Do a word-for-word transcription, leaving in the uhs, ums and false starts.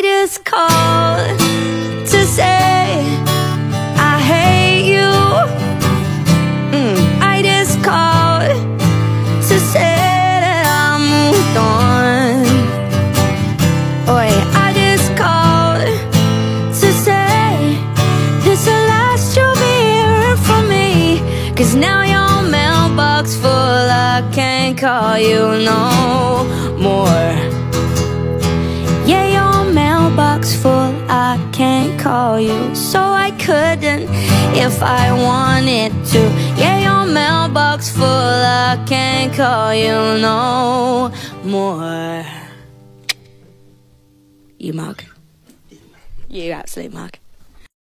I just called to say I hate you. mm. I just called to say that I moved on. Oi, I just called to say this the last you'll be hearing from me, 'cause now your mailbox full, I can't call you no more. Yeah, your mailbox full, I can't call you, so I couldn't if I wanted to. Yeah, your mailbox full, I can't call you no more. You mug. You absolute mug.